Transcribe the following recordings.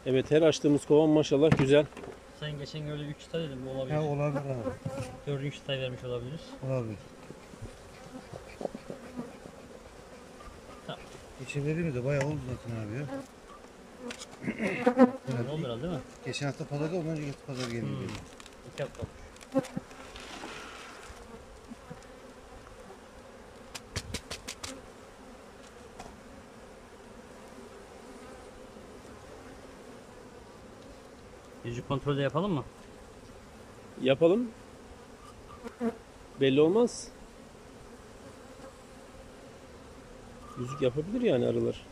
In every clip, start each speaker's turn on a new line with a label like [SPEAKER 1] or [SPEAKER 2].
[SPEAKER 1] Evet, her açtığımız kovan maşallah güzel.
[SPEAKER 2] Sen geçen öyle 3 çıta dedin, bu olabilir.
[SPEAKER 3] Ya olabilir abi.
[SPEAKER 2] 4. çıtayı vermiş olabiliriz.
[SPEAKER 3] Olabilir.
[SPEAKER 2] Tamam.
[SPEAKER 3] Geçen dediğimizde bayağı oldu zaten abi ya.
[SPEAKER 2] Ne oldu herhalde değil mi?
[SPEAKER 3] Geçen hafta pazarda ondan önceki hafta pazar geldi.
[SPEAKER 2] 2 hafta olmuş. Yüzük kontrolü de yapalım mı?
[SPEAKER 1] Yapalım. Belli olmaz. Yüzük yapabilir yani arılar.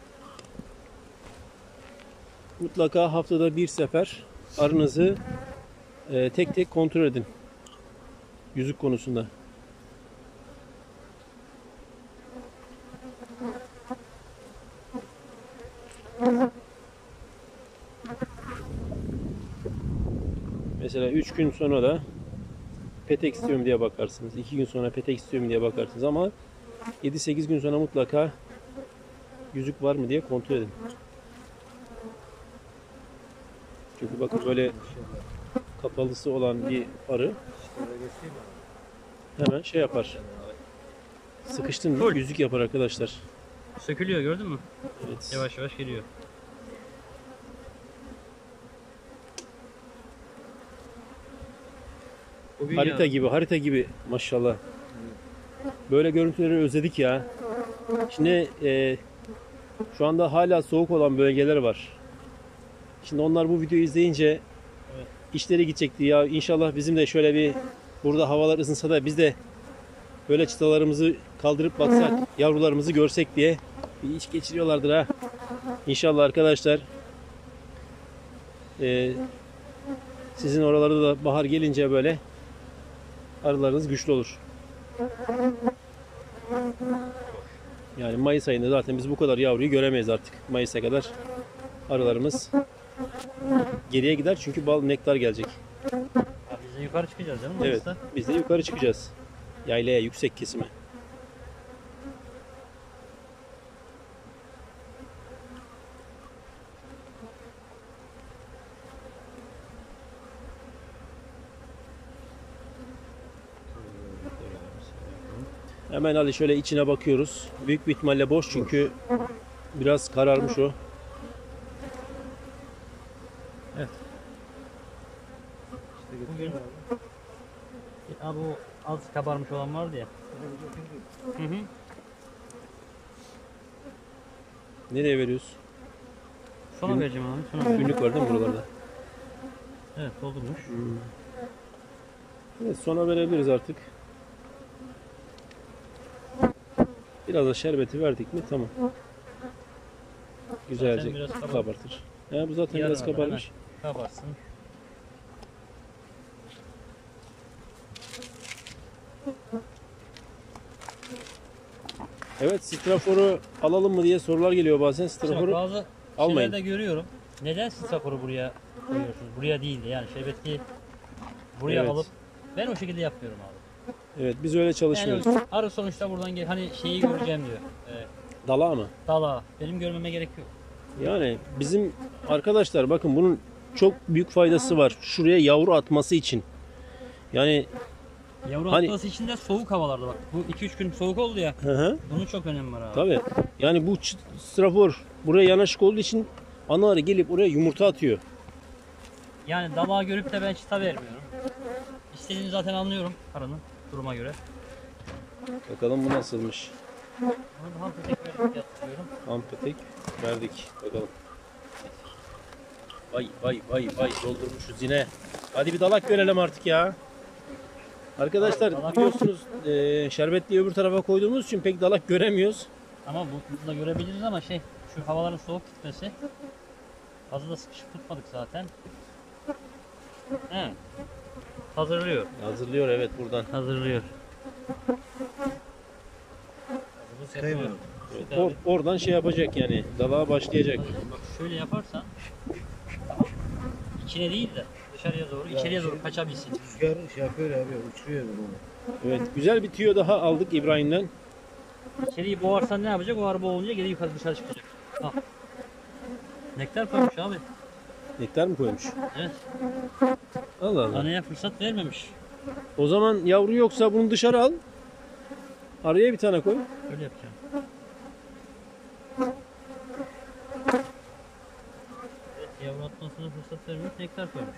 [SPEAKER 1] Mutlaka haftada bir sefer arınızı tek tek kontrol edin. Yüzük konusunda. Mesela 3 gün sonra da petek istiyorum diye bakarsınız. 2 gün sonra petek istiyorum diye bakarsınız ama 7-8 gün sonra mutlaka yüzük var mı diye kontrol edin. Çünkü bakın böyle kapalısı olan bir arı hemen şey yapar. Sıkıştın mı yüzük yapar arkadaşlar.
[SPEAKER 2] Sökülüyor, gördün mü?
[SPEAKER 1] Evet.
[SPEAKER 2] Yavaş yavaş geliyor. Bugün
[SPEAKER 1] Harita
[SPEAKER 2] ya,
[SPEAKER 1] gibi, harita gibi maşallah. Böyle görüntüleri özledik ya. Şimdi şu anda hala soğuk olan bölgeler var. Şimdi onlar bu videoyu izleyince işleri gidecekti ya. İnşallah bizim de şöyle bir burada havalar ısınsa da biz de böyle çıtalarımızı kaldırıp baksak, yavrularımızı görsek diye bir iş geçiriyorlardır ha. İnşallah arkadaşlar. Sizin oralarda da bahar gelince böyle arılarınız güçlü olur. Yani Mayıs ayında zaten biz bu kadar yavruyu göremeyiz artık. Mayıs'a kadar arılarımız geriye gider çünkü bal, nektar gelecek.
[SPEAKER 2] biz de yukarı çıkacağız değil mi?
[SPEAKER 1] Evet,
[SPEAKER 2] Mayıs'ta?
[SPEAKER 1] biz de yukarı çıkacağız. Yaylaya, yüksek kesime. Hemen Ali şöyle içine bakıyoruz. Büyük bir ihtimalle boş çünkü biraz kararmış o.
[SPEAKER 2] Evet. Bugün abi o az kabarmış olan vardı ya. Hı hı.
[SPEAKER 1] Nereye veriyoruz?
[SPEAKER 2] Sonra vereceğim abi. Sonra vereceğim.
[SPEAKER 1] Günlük var değil mi buralarda?
[SPEAKER 2] Evet, doldurmuş.
[SPEAKER 1] Evet, sona verebiliriz artık. Biraz da şerbeti verdik mi tamam. Güzelce
[SPEAKER 2] Zaten biraz
[SPEAKER 1] kabartır. Ya bu zaten
[SPEAKER 2] Yarın
[SPEAKER 1] biraz
[SPEAKER 2] kadar
[SPEAKER 1] kabarmış.
[SPEAKER 2] hemen kabarsın.
[SPEAKER 1] Evet, straforu alalım mı diye sorular geliyor bazen.
[SPEAKER 2] İşte bak,
[SPEAKER 1] Straforu
[SPEAKER 2] bazı
[SPEAKER 1] almayın.
[SPEAKER 2] şeylerde görüyorum. Neden straforu buraya koyuyorsunuz? Buraya değil de yani şerbetli buraya
[SPEAKER 1] Evet.
[SPEAKER 2] alıp ben o şekilde yapmıyorum abi.
[SPEAKER 1] Evet, biz öyle çalışmıyoruz.
[SPEAKER 2] Yani arı sonuçta buradan gel, hani şeyi göreceğim diyor.
[SPEAKER 1] Dala mı?
[SPEAKER 2] Dala. Benim görmeme gerek yok.
[SPEAKER 1] Yani bizim arkadaşlar bakın bunun çok büyük faydası var. Şuraya yavru atması için. Yani
[SPEAKER 2] Yavru
[SPEAKER 1] Hani-
[SPEAKER 2] atması için de soğuk havalarda bak. Bu 2-3 gün soğuk oldu ya.
[SPEAKER 1] hı hı.
[SPEAKER 2] Bunun çok önemi var abi.
[SPEAKER 1] Tabii. Yani bu strafor buraya yanaşık olduğu için ana arı gelip oraya yumurta atıyor.
[SPEAKER 2] Yani dalağı görüp de ben çıta vermiyorum. İstediğini zaten anlıyorum arının duruma göre.
[SPEAKER 1] Bakalım bu nasılmış.
[SPEAKER 2] Bunu da ham petek verip yatırıyorum.
[SPEAKER 1] Ampetek verdik. Bakalım. Vay vay vay vay doldurmuşuz yine. Hadi bir dalak görelim artık ya. Arkadaşlar
[SPEAKER 2] Dalak-
[SPEAKER 1] biliyorsunuz şerbetliği öbür tarafa koyduğumuz için pek dalak göremiyoruz.
[SPEAKER 2] Ama bunu da görebiliriz ama şu havaların soğuk gitmesi. Fazla da sıkışık tutmadık zaten. He. Hazırlıyor.
[SPEAKER 1] Hazırlıyor evet buradan.
[SPEAKER 2] Hazırlıyor.
[SPEAKER 3] Çıtayı mı?
[SPEAKER 1] Evet, oradan şey yapacak yani dalağa başlayacak.
[SPEAKER 2] Bak şöyle yaparsan içine değil de dışarıya doğru, içeriye doğru kaçabilsin.
[SPEAKER 3] Rüzgar şey yapıyor abi, uçuruyor bunu.
[SPEAKER 1] Evet güzel bir tüyo daha aldık İbrahim'den.
[SPEAKER 2] İçeriği boğarsan ne yapacak? O araba olunca geri yukarı dışarı çıkacak. Al. Nektar koymuş abi.
[SPEAKER 1] Nektar mı koymuş?
[SPEAKER 2] Evet.
[SPEAKER 1] Allah Allah.
[SPEAKER 2] Anaya fırsat vermemiş.
[SPEAKER 1] O zaman yavru yoksa bunu dışarı al. Araya bir tane koy.
[SPEAKER 2] Öyle yapacağım. Evet, yavru atmasına fırsat vermiş, nektar koymuş.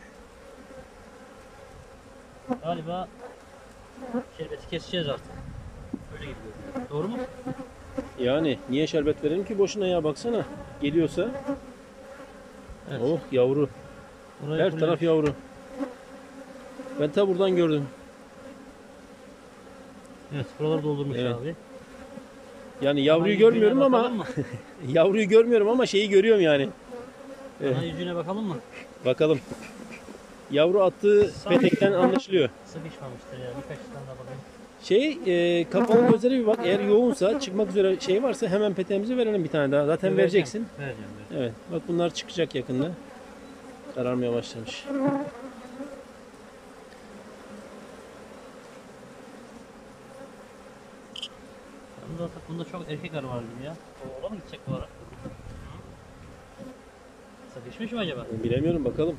[SPEAKER 2] Galiba şerbeti keseceğiz artık. Öyle gibi görünüyor. Doğru mu?
[SPEAKER 1] Yani niye şerbet verelim ki boşuna ya, baksana. Geliyorsa.
[SPEAKER 2] Evet.
[SPEAKER 1] Oh yavru.
[SPEAKER 2] Burayı
[SPEAKER 1] Her taraf yavru. Ben ta buradan gördüm.
[SPEAKER 2] Evet, buraları doldurmuş
[SPEAKER 1] Evet.
[SPEAKER 2] abi.
[SPEAKER 1] Yani yavruyu
[SPEAKER 2] Ana yüzüğüne
[SPEAKER 1] görmüyorum ama
[SPEAKER 2] bakalım mı?
[SPEAKER 1] yavruyu görmüyorum ama şeyi görüyorum yani.
[SPEAKER 2] Ana yüzüğüne bakalım mı?
[SPEAKER 1] Bakalım. Yavru attığı petekten anlaşılıyor.
[SPEAKER 2] Sıkışmamıştır ya. Birkaç tane daha bakayım.
[SPEAKER 1] Kapalı gözlere bir bak. Eğer yoğunsa, çıkmak üzere şey varsa hemen peteğimizi verelim bir tane daha. Zaten vereceksin.
[SPEAKER 2] Vereceğim.
[SPEAKER 1] Evet. Bak bunlar çıkacak yakında. Kararmaya başlamış.
[SPEAKER 2] Bunda çok erkek arı var gibi ya. Oğlan mı gidecek bu ara? Sıkışmış mı acaba?
[SPEAKER 1] Bilemiyorum, bakalım.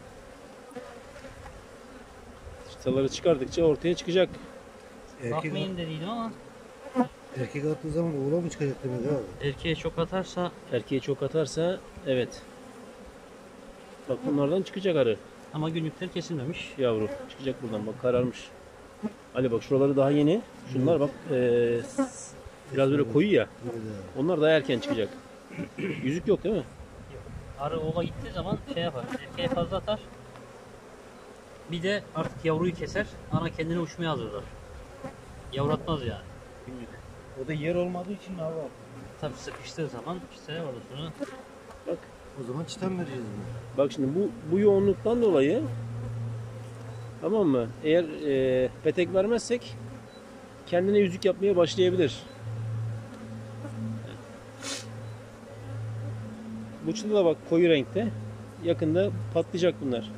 [SPEAKER 1] Çıtaları çıkardıkça ortaya çıkacak.
[SPEAKER 2] Bakmayın dediydim ama
[SPEAKER 3] erkek attığı zaman oğlan mı çıkacak demek abi?
[SPEAKER 2] erkeğe çok atarsa
[SPEAKER 1] Erkeği çok atarsa evet. Bak bunlardan çıkacak arı.
[SPEAKER 2] ama günlükler kesilmemiş.
[SPEAKER 1] Yavru çıkacak buradan, bak kararmış. Ali bak şuraları daha yeni. Şunlar bak biraz böyle koyu ya.
[SPEAKER 3] Böyle de abi.
[SPEAKER 1] Onlar daha erken çıkacak. Yüzük yok değil mi?
[SPEAKER 2] Arı oğla gittiği zaman şey yapar. Erkeğe fazla atar. Bir de artık yavruyu keser. Ana kendini uçmaya hazırlar. Yavru atmaz yani. Günlük.
[SPEAKER 3] O da yer olmadığı için abi.
[SPEAKER 2] Tabii sıkıştığı zaman işte orada sonra
[SPEAKER 1] Bak.
[SPEAKER 3] O zaman çitem vereceğiz bunu.
[SPEAKER 1] Bak şimdi bu yoğunluktan dolayı, tamam mı? Eğer petek vermezsek kendine yüzük yapmaya başlayabilir. Bu çıta da bak koyu renkte. Yakında patlayacak bunlar.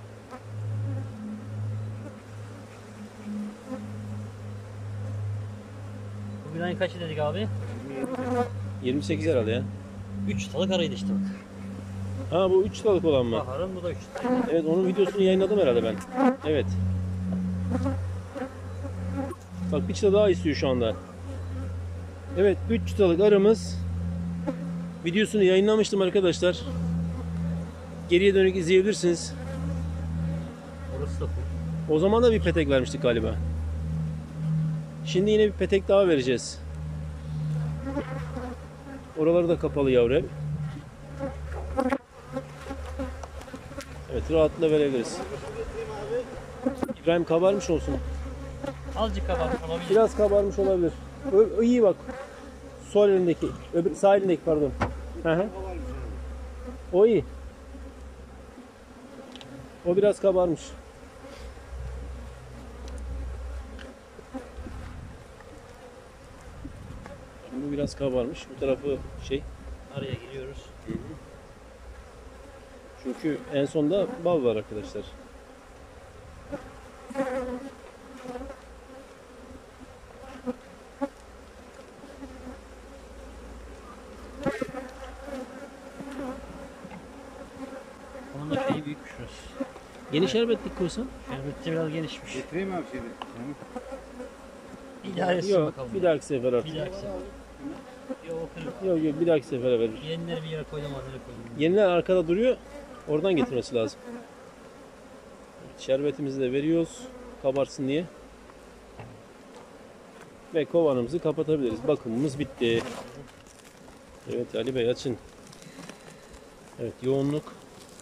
[SPEAKER 2] bugün ayın kaçı dedik abi?
[SPEAKER 1] 28 herhalde ya.
[SPEAKER 2] 3 çıtalık arıydı işte bak.
[SPEAKER 1] Ha bu 3 çıtalık olan mı?
[SPEAKER 2] Baharın bu da 3 çıtalık.
[SPEAKER 1] Evet, onun videosunu yayınladım herhalde ben. Evet. Bak bir çıta daha istiyor şu anda. Evet, 3 çıtalık arımız. Videosunu yayınlamıştım arkadaşlar. Geriye dönük izleyebilirsiniz.
[SPEAKER 2] Orası da full.
[SPEAKER 1] O zaman da bir petek vermiştik galiba. Şimdi yine bir petek daha vereceğiz. Oraları da kapalı yavru hep. Evet, rahatla verebiliriz. İbrahim kabarmış olsun.
[SPEAKER 2] Azıcık kabarmış olabilir.
[SPEAKER 1] Biraz kabarmış olabilir. İyi bak. Sol elindeki, sağ elindeki pardon. Hı hı. O iyi. O biraz kabarmış. Bu biraz kabarmış. Bu tarafı şey.
[SPEAKER 2] Araya giriyoruz.
[SPEAKER 1] Çünkü en sonda bal var arkadaşlar.
[SPEAKER 2] Onun da şeyi büyükmüş burası.
[SPEAKER 1] Yeni şerbetlik koysan?
[SPEAKER 2] Şerbetçi biraz genişmiş.
[SPEAKER 3] Getireyim mi abi şey?
[SPEAKER 2] Bir daha etsin
[SPEAKER 1] Yok,
[SPEAKER 2] bakalım.
[SPEAKER 1] bir dahaki sefer artık.
[SPEAKER 2] Bir dahaki sefer. Yok kırık.
[SPEAKER 1] Yok, bir dahaki sefere verir.
[SPEAKER 2] Yenileri bir yere koydum, hazır koydum.
[SPEAKER 1] Yeniler arkada duruyor. Oradan getirmesi lazım. Şerbetimizi de veriyoruz. Kabarsın diye. Ve kovanımızı kapatabiliriz. Bakımımız bitti. Evet Ali Bey, açın. Evet, yoğunluk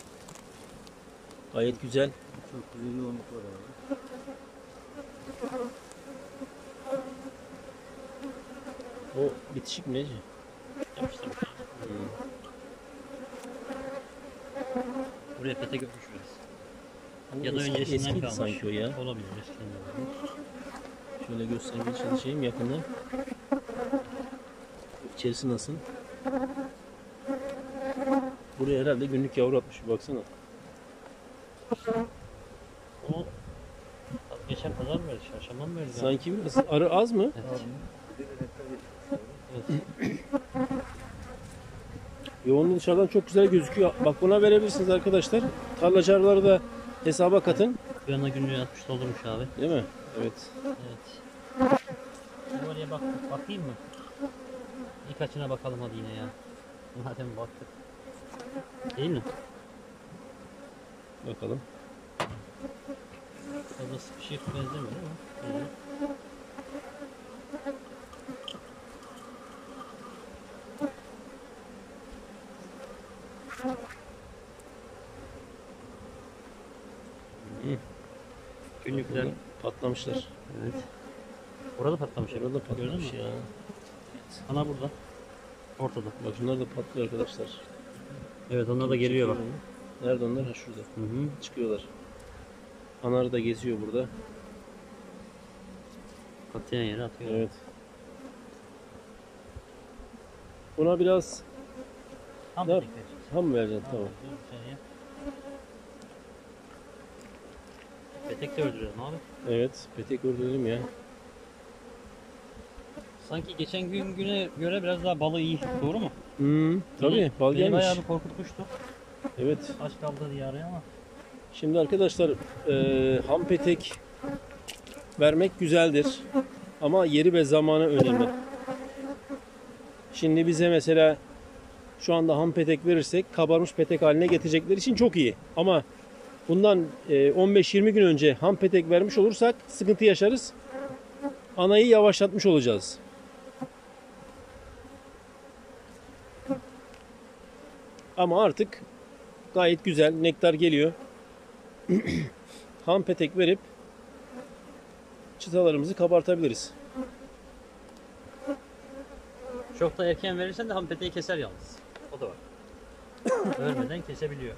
[SPEAKER 1] gayet güzel.
[SPEAKER 3] Çok güzel yoğunluk var abi.
[SPEAKER 1] O bitişik mi neci?
[SPEAKER 2] Yapıştırmış. Buraya pete götmüş biraz.
[SPEAKER 1] Bu
[SPEAKER 2] Ya da
[SPEAKER 1] eski-
[SPEAKER 2] öncesinden
[SPEAKER 1] eskiydi
[SPEAKER 2] kalmış.
[SPEAKER 1] sanki o ya.
[SPEAKER 2] Olabilir eskiden de olabilir.
[SPEAKER 1] Şöyle göstermeye çalışayım yakında. İçerisi nasıl? Buraya herhalde günlük yavru atmış. Bir baksana.
[SPEAKER 2] O geçen pazar mı verdi? Çarşamba mı verdi?
[SPEAKER 1] Sanki biraz arı az mı?
[SPEAKER 2] Evet. Evet.
[SPEAKER 1] Yoğunluğu dışarıdan çok güzel gözüküyor. Bak buna verebilirsiniz arkadaşlar. Tarlacarları da hesaba katın.
[SPEAKER 2] Bir yana günlüğü 60 doldurmuş abi.
[SPEAKER 1] Değil mi? Evet.
[SPEAKER 2] Evet. Oraya bakayım mı? Birkaçına bakalım hadi yine ya. Madem baktık. Değil mi?
[SPEAKER 1] Bakalım.
[SPEAKER 2] Fazla sıkışık benzemiyor değil mi? Evet. Günlükler.
[SPEAKER 1] Patlamışlar.
[SPEAKER 2] Evet. Orada patlamış.
[SPEAKER 1] Orada
[SPEAKER 2] Gördün
[SPEAKER 1] patlamış
[SPEAKER 2] mü?
[SPEAKER 1] ya.
[SPEAKER 2] Ana burada. Ortada.
[SPEAKER 1] Bak şunlar da patlıyor arkadaşlar.
[SPEAKER 2] Evet onlar da geliyor bak.
[SPEAKER 1] Nerede onlar? Ha şurada.
[SPEAKER 2] Hı hı.
[SPEAKER 1] Çıkıyorlar. Anarı da geziyor burada.
[SPEAKER 2] Patlayan yere atıyor.
[SPEAKER 1] Evet. Buna biraz
[SPEAKER 2] Tam
[SPEAKER 1] Ne
[SPEAKER 2] tek
[SPEAKER 1] yap-
[SPEAKER 2] vereceksin.
[SPEAKER 1] ham mı vereceksin? Tamam.
[SPEAKER 2] Dur bir saniye. Petek de öldürelim abi.
[SPEAKER 1] Evet. Petek öldürelim ya.
[SPEAKER 2] Sanki geçen güne göre biraz daha balı iyi. Doğru mu?
[SPEAKER 1] Tabii. Bal
[SPEAKER 2] Beni
[SPEAKER 1] gelmiş.
[SPEAKER 2] bayağı bir korkutmuştu.
[SPEAKER 1] Evet.
[SPEAKER 2] Aç kaldı diye araya ama.
[SPEAKER 1] Şimdi arkadaşlar ham petek vermek güzeldir. Ama yeri ve zamanı önemli. Şimdi bize mesela şu anda ham petek verirsek kabarmış petek haline getirecekleri için çok iyi. Ama bundan 15-20 gün önce ham petek vermiş olursak sıkıntı yaşarız. Anayı yavaşlatmış olacağız. Ama artık gayet güzel nektar geliyor. Ham petek verip çıtalarımızı kabartabiliriz.
[SPEAKER 2] Çok da erken verirsen de ham peteği keser yalnız. O da var. Ölmeden kesebiliyor.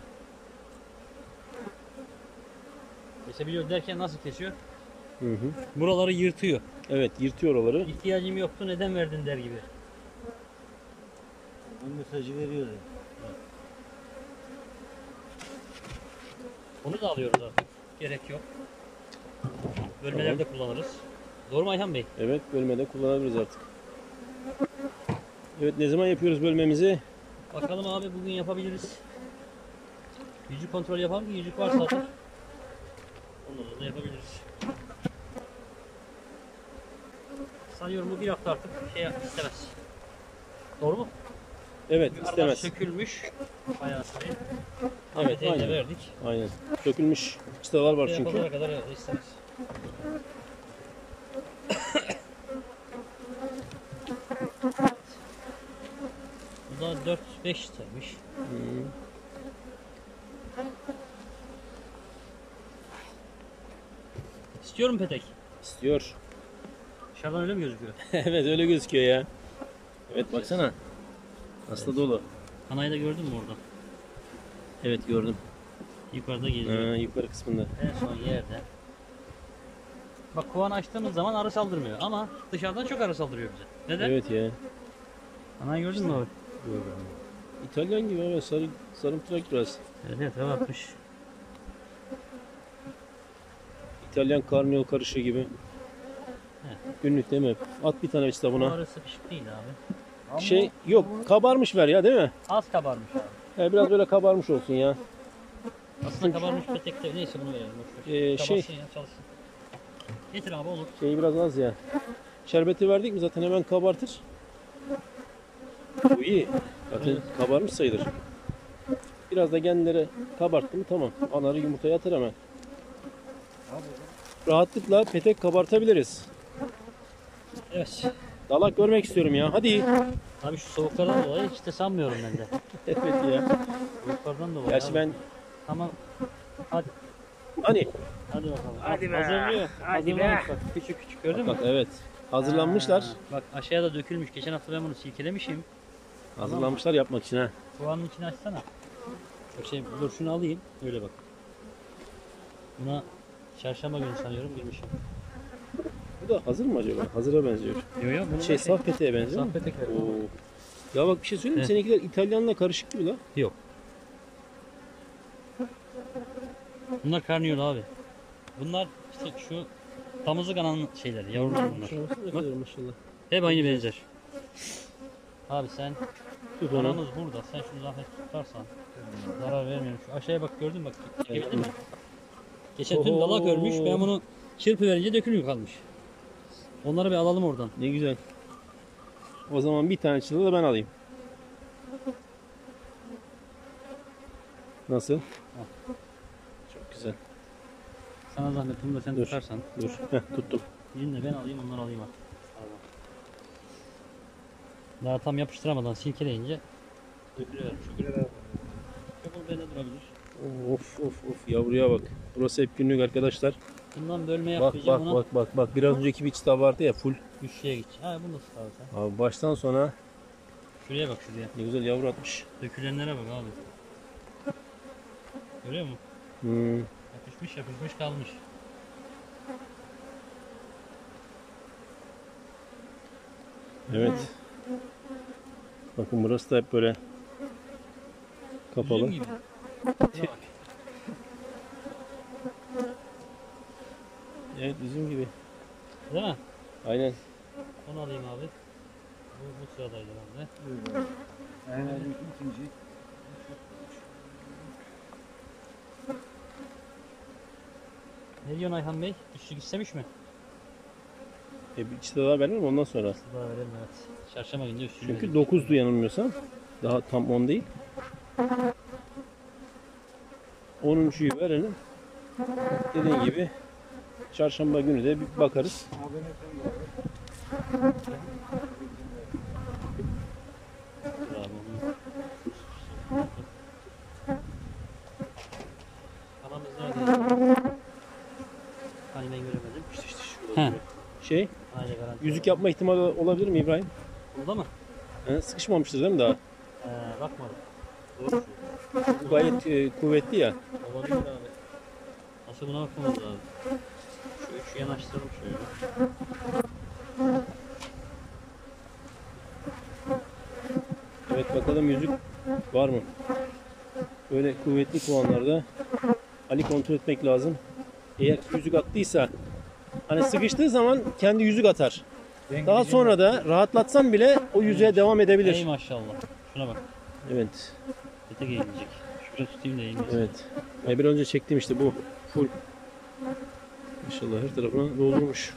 [SPEAKER 2] Kesebiliyor derken nasıl kesiyor?
[SPEAKER 1] Hı hı.
[SPEAKER 2] Buraları yırtıyor.
[SPEAKER 1] Evet, yırtıyor oraları.
[SPEAKER 2] İhtiyacım yoktu neden verdin der gibi.
[SPEAKER 3] Bu mesajı veriyor.
[SPEAKER 2] Onu da alıyoruz artık. Gerek yok. Bölmelerde kullanırız. Doğru mu Ayhan Bey?
[SPEAKER 1] Evet, bölmede kullanabiliriz artık. Evet, ne zaman yapıyoruz bölmemizi?
[SPEAKER 2] Bakalım abi bugün yapabiliriz. Yüzük kontrol yapalım ki yüzük varsa atar. Onları da yapabiliriz. Sanıyorum bu bir hafta artık şey istemez. Doğru mu?
[SPEAKER 1] Evet,
[SPEAKER 2] Aralar
[SPEAKER 1] istemez.
[SPEAKER 2] sökülmüş. Bayağı sayı.
[SPEAKER 1] Evet,
[SPEAKER 2] Evet,
[SPEAKER 1] aynen.
[SPEAKER 2] verdik.
[SPEAKER 1] Aynen. Dökülmüş çıtalar var
[SPEAKER 2] Şey
[SPEAKER 1] çünkü.
[SPEAKER 2] yapana kadar istemez. Bu da 4-5 saymış. İstiyorum petek.
[SPEAKER 1] İstiyor.
[SPEAKER 2] Dışarıdan öyle mi gözüküyor?
[SPEAKER 1] Evet, öyle gözüküyor ya. Evet, baksana. Aslında dolu.
[SPEAKER 2] Kanayı da gördün mü orada?
[SPEAKER 1] Evet, gördüm.
[SPEAKER 2] Yukarıda geziyor.
[SPEAKER 1] Yukarı kısmında.
[SPEAKER 2] En son yerde. Bak kovanı açtığımız zaman arı saldırmıyor ama dışarıdan çok arı saldırıyor bize. Neden?
[SPEAKER 1] Evet ya.
[SPEAKER 2] Kanayı gördün mü abi?
[SPEAKER 1] İtalyan gibi, evet, sarımtırak biraz.
[SPEAKER 2] Evet evet hava atmış.
[SPEAKER 1] İtalyan karnıyol karışığı gibi.
[SPEAKER 2] Evet.
[SPEAKER 1] Günlük değil mi? At bir tane çıta
[SPEAKER 2] Bu
[SPEAKER 1] buna.
[SPEAKER 2] arı sıkışık değil abi.
[SPEAKER 1] Şey yok, kabarmış ver ya, değil mi?
[SPEAKER 2] Az kabarmış abi.
[SPEAKER 1] Biraz böyle kabarmış olsun ya.
[SPEAKER 2] Aslında kabarmış petek de neyse bunu verelim. boş ver.
[SPEAKER 1] Şey-
[SPEAKER 2] Kabarsın ya çalışsın. Getir abi olur.
[SPEAKER 1] Şeyi biraz az ya. Şerbeti verdik mi zaten hemen kabartır. Bu iyi. Zaten kabarmış sayılır. Biraz da genleri kabarttı mı tamam. Anarı yumurtaya atar hemen. Rahatlıkla petek kabartabiliriz.
[SPEAKER 2] Evet.
[SPEAKER 1] Dalak görmek istiyorum ya. Hadi.
[SPEAKER 2] Abi şu soğuklardan dolayı hiç de sanmıyorum ben de.
[SPEAKER 1] Evet ya.
[SPEAKER 2] Soğuklardan dolayı.
[SPEAKER 1] Gerçi
[SPEAKER 2] abi.
[SPEAKER 1] ben
[SPEAKER 2] Tamam. Hadi.
[SPEAKER 1] hani
[SPEAKER 2] Hadi bakalım.
[SPEAKER 3] Hadi be.
[SPEAKER 2] Hazırlıyor.
[SPEAKER 3] Hadi
[SPEAKER 2] Hazırlamış bak. Küçük küçük gördün mü?
[SPEAKER 1] bak evet. Hazırlanmışlar.
[SPEAKER 2] Ha, bak aşağıya da dökülmüş. Geçen hafta ben bunu silkelemişim.
[SPEAKER 1] Hazırlanmışlar yapmak için ha.
[SPEAKER 2] Kovanın içini açsana. Bak şey, dur şunu alayım. Öyle bak. Buna çarşamba günü sanıyorum girmişim.
[SPEAKER 1] Bu da hazır mı acaba? Hazıra benziyor.
[SPEAKER 2] Yok yok.
[SPEAKER 1] Şey saf peteğe benziyor
[SPEAKER 2] Saf
[SPEAKER 1] mu?
[SPEAKER 2] petek var.
[SPEAKER 1] Oo. Ya bak bir şey söyleyeyim mi?
[SPEAKER 2] Evet.
[SPEAKER 1] Seninkiler İtalyanla karışık gibi la.
[SPEAKER 2] Yok. Bunlar karnıyol abi. Bunlar işte şu damızlık ananın şeyleri, yavruları bunlar.
[SPEAKER 1] Ne kadar maşallah.
[SPEAKER 2] Hep aynı benzer. Abi sen
[SPEAKER 1] Tut onu.
[SPEAKER 2] paramız burada. Sen şunu zahmet tutarsan zarar vermiyorum. Şu aşağıya bak gördün mü? Bak çekebildin mi? Geçen tüm dalak örmüş. Ben bunu çırpı verince dökülüyor kalmış. Onları bir alalım oradan.
[SPEAKER 1] Ne güzel. O zaman bir tane çıtalı da ben alayım. Nasıl? Çok güzel.
[SPEAKER 2] Sana zahmet bunu da sen
[SPEAKER 1] Dur.
[SPEAKER 2] tutarsan.
[SPEAKER 1] Dur. Heh, tuttum.
[SPEAKER 2] Birini de ben alayım, onları alayım artık. Daha tam yapıştıramadan silkeleyince dökülüyor şu gün. Bu bende durabilir.
[SPEAKER 1] Of of of yavruya bak. Burası hep günlük arkadaşlar.
[SPEAKER 2] Bundan bölme
[SPEAKER 1] Bak
[SPEAKER 2] yapmayacağım
[SPEAKER 1] bak
[SPEAKER 2] ona.
[SPEAKER 1] bak bak. Biraz önceki bir çıta vardı ya full.
[SPEAKER 2] Güçlüye git. Ha bunu da sık abi sen.
[SPEAKER 1] Abi baştan sona
[SPEAKER 2] Şuraya bak şuraya.
[SPEAKER 1] ne güzel yavru atmış.
[SPEAKER 2] Dökülenlere bak abi. Görüyor musun?
[SPEAKER 1] Hmm.
[SPEAKER 2] Yapışmış yapışmış kalmış.
[SPEAKER 1] Evet. Bakın burası da hep böyle kapalı.
[SPEAKER 2] Üzüm gibi. Şuna bak.
[SPEAKER 1] Evet üzüm gibi.
[SPEAKER 2] Değil mi?
[SPEAKER 1] Aynen.
[SPEAKER 2] Onu alayım abi. Bu sıradaydı bende.
[SPEAKER 3] Aynen ikinci.
[SPEAKER 2] Ne diyorsun Ayhan Bey? Üçlük istemiş mi?
[SPEAKER 1] Bir çıta daha verelim ondan sonra.
[SPEAKER 2] Daha verelim evet. Çarşamba günü üçlük
[SPEAKER 1] Çünkü
[SPEAKER 2] verelim.
[SPEAKER 1] 9'du yanılmıyorsam. Daha tam 10 değil. 10.'yu verelim. Dediğin gibi çarşamba günü de bir bakarız.
[SPEAKER 2] Dur abi onu. Paramız neredeydi? Hani ben göremedim.
[SPEAKER 1] İşte şurada
[SPEAKER 2] He.
[SPEAKER 1] duruyor. Şey,
[SPEAKER 2] Aile garanti.
[SPEAKER 1] yüzük yapma ihtimali olabilir mi İbrahim?
[SPEAKER 2] Burada mı?
[SPEAKER 1] Sıkışmamıştır değil mi daha?
[SPEAKER 2] Bakmadım. Doğru.
[SPEAKER 1] Bu gayet kuvvetli ya.
[SPEAKER 2] Olabilir abi. Nasıl buna bakmamız lazım. Şu üçü yanaştıralım şöyle.
[SPEAKER 1] Evet bakalım yüzük var mı? Böyle kuvvetli kovanlarda Ali kontrol etmek lazım. Eğer yüzük attıysa hani sıkıştığı zaman kendi yüzük atar. Daha sonra da rahatlatsan bile o yüzüğe devam
[SPEAKER 2] Ey
[SPEAKER 1] edebilir.
[SPEAKER 2] maşallah. Şuna bak.
[SPEAKER 1] Evet.
[SPEAKER 2] Ete eğilecek. Şuraya tutayım da eğilmesin.
[SPEAKER 1] Evet. Bir önce çektim işte bu full. İnşallah her tarafına doldurmuş.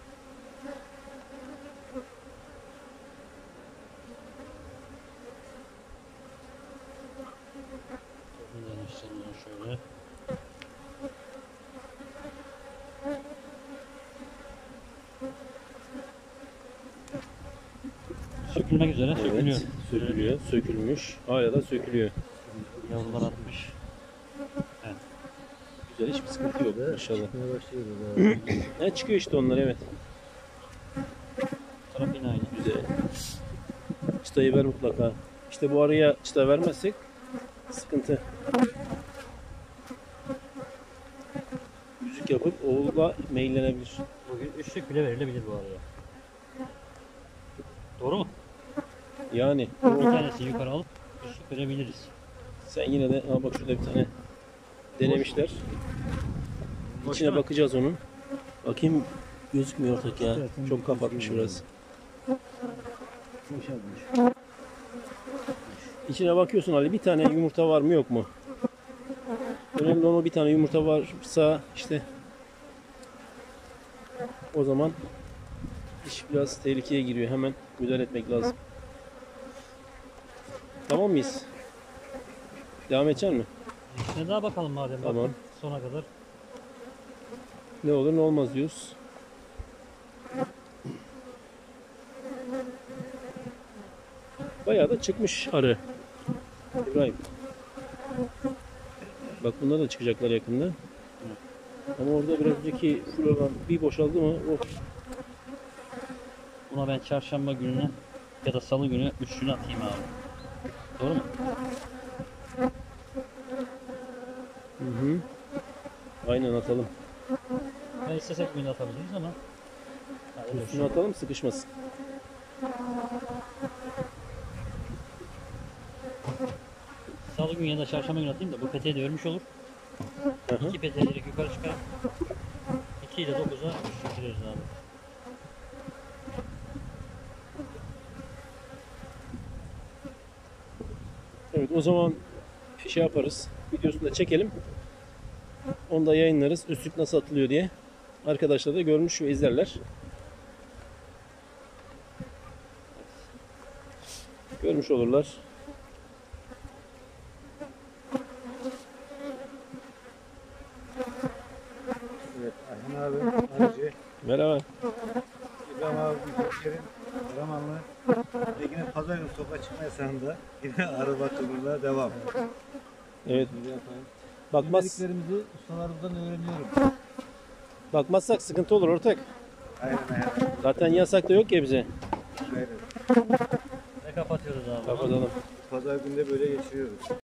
[SPEAKER 2] Bunu da yanaştıralım şöyle. Sökülmek üzere sökülüyor.
[SPEAKER 1] Evet. Sökülüyor. Sökülmüş. Hala da sökülüyor.
[SPEAKER 2] Yavrular atmış.
[SPEAKER 1] Güzel hiçbir sıkıntı yok maşallah.
[SPEAKER 3] Çıkmaya başlıyoruz abi.
[SPEAKER 1] Ne çıkıyor işte onlar evet.
[SPEAKER 2] Taraf yine aynı.
[SPEAKER 1] Güzel. Çıtayı ver mutlaka. İşte bu araya çıta vermezsek sıkıntı. Yüzük yapıp oğula meyillenebilir.
[SPEAKER 2] Bugün üçlük bile verilebilir bu araya. Doğru mu?
[SPEAKER 1] Yani
[SPEAKER 2] Bir tanesi yukarı alıp üçlük verebiliriz.
[SPEAKER 1] sen yine de bak şurada bir tane denemişler.
[SPEAKER 2] Boş
[SPEAKER 1] İçine
[SPEAKER 2] mu?
[SPEAKER 1] bakacağız onun. Bakayım gözükmüyor ortak ya.
[SPEAKER 3] Evet,
[SPEAKER 1] Çok kapatmış biraz.
[SPEAKER 3] Boşalmış.
[SPEAKER 1] İçine bakıyorsun Ali bir tane yumurta var mı yok mu? Önemli olan o bir tane yumurta varsa işte o zaman iş biraz tehlikeye giriyor. Hemen müdahale etmek lazım. Tamam mıyız? Devam edecek mi?
[SPEAKER 2] İçine daha bakalım madem.
[SPEAKER 1] Tamam.
[SPEAKER 2] Bakın sona kadar.
[SPEAKER 1] Ne olur ne olmaz diyoruz. Bayağı da çıkmış arı. İbrahim. Bak bunlar da çıkacaklar yakında. Ama orada biraz önceki flora bir boşaldı mı? Oh.
[SPEAKER 2] Buna ben çarşamba gününe ya da salı günü üçlüğünü atayım abi. Doğru mu?
[SPEAKER 1] Hı hı. Aynen atalım.
[SPEAKER 2] Ben istesek bugün de atabiliriz ama. Ha, öyle
[SPEAKER 1] Üstüne atalım sıkışmasın.
[SPEAKER 2] Salı günü ya da çarşamba günü atayım da bu peteği de örmüş olur.
[SPEAKER 1] Hı hı.
[SPEAKER 2] İki peteği direkt yukarı çıkar. 2 ile 9'a üçlük gireriz abi.
[SPEAKER 1] o zaman şey yaparız. Videosunu da çekelim. Onu da yayınlarız. Üstlük nasıl atılıyor diye. Arkadaşlar da görmüş ve izlerler. Görmüş olurlar.
[SPEAKER 3] Evet, Ayhan abi, Hacı,
[SPEAKER 1] Merhaba.
[SPEAKER 3] İbrahim abi, Kerim, Karamanlı. Ve yine pazar günü sokağa çıkma yasağında yine araba turuna devam.
[SPEAKER 1] Evet. Bakmaz,
[SPEAKER 3] Bilmediklerimizi ustalarımızdan öğreniyorum.
[SPEAKER 1] bakmazsak sıkıntı olur ortak.
[SPEAKER 3] Aynen aynen.
[SPEAKER 1] Zaten yasak da yok ya bize.
[SPEAKER 3] Aynen.
[SPEAKER 2] Ve kapatıyoruz abi.
[SPEAKER 1] Kapatalım.
[SPEAKER 3] Pazar günde böyle geçiriyoruz.